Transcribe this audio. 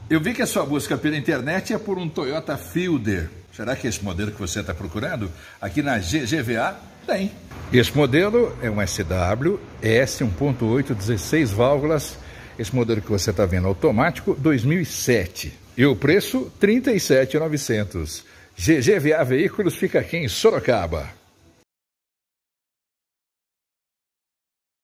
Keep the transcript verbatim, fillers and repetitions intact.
Eu vi que a sua busca pela internet é por um Toyota Fielder. Será que é esse modelo que você está procurando? Aqui na G G V A tem. Esse modelo é um S W S um ponto oito, dezesseis válvulas. Esse modelo que você está vendo automático, dois mil e sete. E o preço, trinta e sete mil e novecentos. G G V A Veículos fica aqui em Sorocaba.